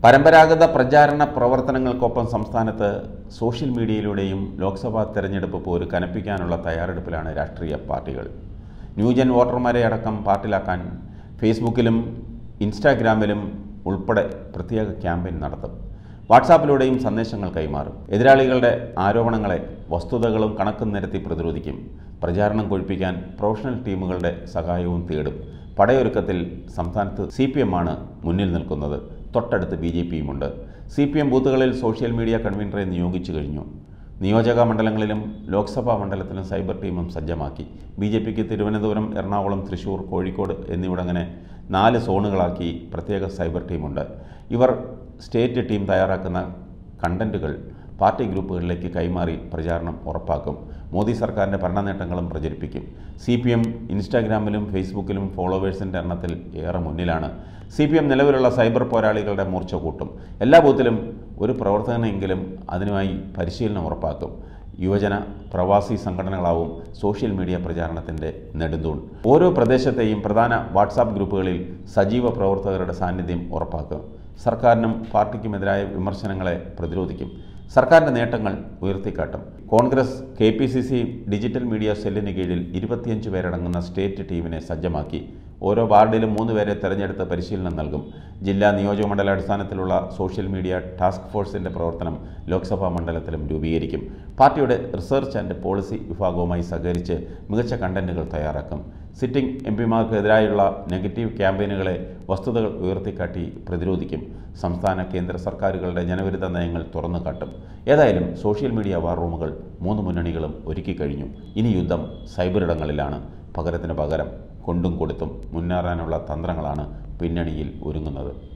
പരമ്പരാഗത പ്രചാരണ പ്രവർത്തനങ്ങൾക്കൊപ്പം സംസ്ഥാനത്ത് സോഷ്യൽ മീഡിയയിലൂടെയും ലോക്സഭാ തെരഞ്ഞെടുപ്പ് പോര് കനപ്പിക്കാനുള്ള തയ്യാറെടുപ്പിലാണ് രാഷ്ട്രീയ പാർട്ടികൾ. ന്യൂജൻ വോട്ടർമാരെ അടക്കം പാർട്ടിലാക്കാൻ ഫേസ്ബുക്കിലും ഇൻസ്റ്റാഗ്രാമിലും ഉൾപ്പെടെ പ്രത്യേക ക്യാമ്പയിൻ നടത്തും. വാട്സാപ്പിലൂടെയും സന്ദേശങ്ങൾ കൈമാറും. എതിരാളികളുടെ ആരോപണങ്ങളെ വസ്തുതകളും കണക്കും നിരത്തി പ്രതിരോധിക്കും. പ്രചാരണം കൊഴിപ്പിക്കാൻ പ്രൊഫഷണൽ ടീമുകളുടെ സഹായവും തേടും. പടയൊരുക്കത്തിൽ സംസ്ഥാനത്ത് CPM ആണ് മുന്നിൽ നിൽക്കുന്നത്. തൊട്ടടുത്ത് BJPയുമുണ്ട്. CPM ബൂത്തുകളിൽ സോഷ്യൽ മീഡിയ കൺവീനറെ നിയോഗിച്ചു കഴിഞ്ഞു. നിയോജക മണ്ഡലങ്ങളിലും ലോക്സഭാ മണ്ഡലത്തിലും സൈബർ ടീമും സജ്ജമാക്കി. BJPക്ക് തിരുവനന്തപുരം, എറണാകുളം, തൃശ്ശൂർ, കോഴിക്കോട് എന്നിവിടങ്ങനെ 4 സോണുകളാക്കി പ്രത്യേക സൈബർ ടീമുണ്ട്. ഇവർ സ്റ്റേറ്റ് ടീം തയ്യാറാക്കുന്ന കണ്ടന്റുകൾ പാർട്ടി ഗ്രൂപ്പുകളിലേക്ക് കൈമാറി പ്രചാരണം ഉറപ്പാക്കും. മോദി സർക്കാരിൻ്റെ ഭരണനേട്ടങ്ങളും പ്രചരിപ്പിക്കും. CPM ഇൻസ്റ്റാഗ്രാമിലും ഫേസ്ബുക്കിലും ഫോളോവേഴ്സിൻ്റെ എണ്ണത്തിൽ ഏറെ മുന്നിലാണ്. CPM നിലവിലുള്ള സൈബർ പോരാളികളുടെ മൂർച്ച കൂട്ടും. എല്ലാ ബൂത്തിലും ഒരു പ്രവർത്തകനെങ്കിലും അതിനുമായി പരിശീലനം ഉറപ്പാക്കും. യുവജന പ്രവാസി സംഘടനകളാവും സോഷ്യൽ മീഡിയ പ്രചാരണത്തിൻ്റെ നെടുന്തൂൺ. ഓരോ പ്രദേശത്തെയും പ്രധാന വാട്സാപ്പ് ഗ്രൂപ്പുകളിൽ സജീവ പ്രവർത്തകരുടെ സാന്നിധ്യം ഉറപ്പാക്കും. സർക്കാരിനും പാർട്ടിക്കുമെതിരായ വിമർശനങ്ങളെ പ്രതിരോധിക്കും. സർക്കാരിൻ്റെ നേട്ടങ്ങൾ ഉയർത്തിക്കാട്ടും. കോൺഗ്രസ് KPCC ഡിജിറ്റൽ മീഡിയ സെല്ലിന് കീഴിൽ 25 പേരടങ്ങുന്ന സ്റ്റേറ്റ് ടീമിനെ സജ്ജമാക്കി. ഓരോ വാർഡിലും 3 പേരെ തെരഞ്ഞെടുത്ത് പരിശീലനം നൽകും. ജില്ലാ നിയോജകമണ്ഡല അടിസ്ഥാനത്തിലുള്ള സോഷ്യൽ മീഡിയ ടാസ്ക് ഫോഴ്സിൻ്റെ പ്രവർത്തനം ലോക്സഭാ മണ്ഡലത്തിലും രൂപീകരിക്കും. പാർട്ടിയുടെ റിസർച്ച് ആൻഡ് പോളിസി വിഭാഗവുമായി സഹകരിച്ച് മികച്ച കണ്ടന്റുകൾ തയ്യാറാക്കും. സിറ്റിംഗ് MPമാർക്കെതിരായുള്ള നെഗറ്റീവ് ക്യാമ്പയിനുകളെ വസ്തുതകൾ ഉയർത്തിക്കാട്ടി പ്രതിരോധിക്കും. സംസ്ഥാന കേന്ദ്ര സർക്കാരുകളുടെ ജനവിരുദ്ധ നയങ്ങൾ തുറന്നു കാട്ടും. ഏതായാലും സോഷ്യൽ മീഡിയ വാർ റൂമുകൾ 3 മുന്നണികളും ഒരുക്കി കഴിഞ്ഞു. ഇനി യുദ്ധം സൈബറിടങ്ങളിലാണ്. പകരത്തിന് പകരം കൊണ്ടും കൊടുത്തും മുന്നേറാനുള്ള തന്ത്രങ്ങളാണ് പിന്നണിയിൽ ഒരുങ്ങുന്നത്.